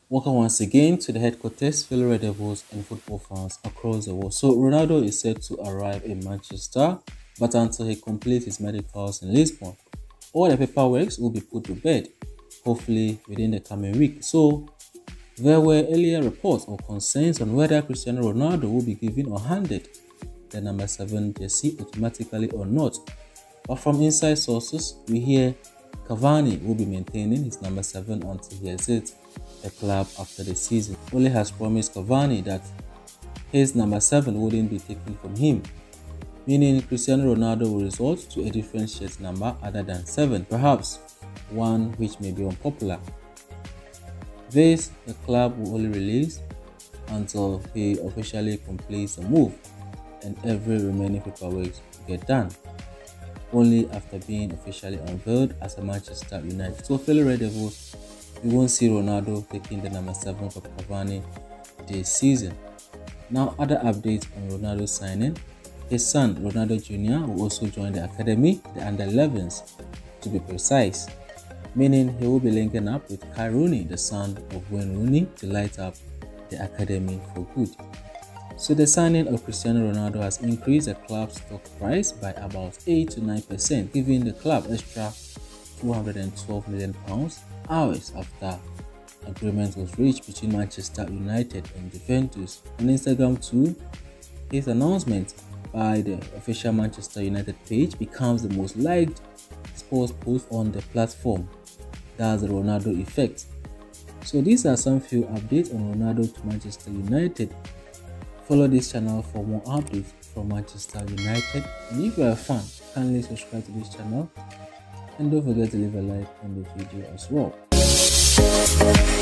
Welcome once again to the headquarters, fellow Red Devils and football fans across the world. So Ronaldo is set to arrive in Manchester, but until he completes his medicals in Lisbon, all the paperwork will be put to bed, hopefully within the coming week. So there were earlier reports or concerns on whether Cristiano Ronaldo will be given or handed the number 7 jersey automatically or not. But from inside sources, we hear Cavani will be maintaining his number 7 until he exits the club after the season. Ole has promised Cavani that his number 7 wouldn't be taken from him, meaning Cristiano Ronaldo will resort to a different shirt number other than 7, perhaps one which may be unpopular. This the club will only release until he officially completes the move and every remaining paperwork will get done, only after being officially unveiled as a Manchester United. So fellow Red Devils, we won't see Ronaldo taking the number 7 for Cavani this season. Now, other updates on Ronaldo's signing. His son, Ronaldo Junior, will also join the academy, the under-11s to be precise, meaning he will be linking up with Kai Rooney, the son of Wayne Rooney, to light up the academy for good. So the signing of Cristiano Ronaldo has increased the club's stock price by about 8 to 9%, giving the club extra £212 million hours after agreement was reached between Manchester United and Juventus. On Instagram too, his announcement by the official Manchester United page becomes the most liked sports post on the platform. That's the Ronaldo effect. So these are some few updates on Ronaldo to Manchester United. Follow this channel for more updates from Manchester United, and if you are a fan, kindly subscribe to this channel and don't forget to leave a like on the video as well.